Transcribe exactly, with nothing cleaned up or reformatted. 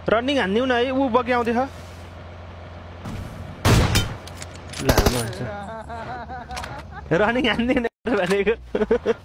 Running हान्दिउ न है। ऊ बगी आउँदैछ लामो हुन्छ रनिङ हान्दिउ न भनेको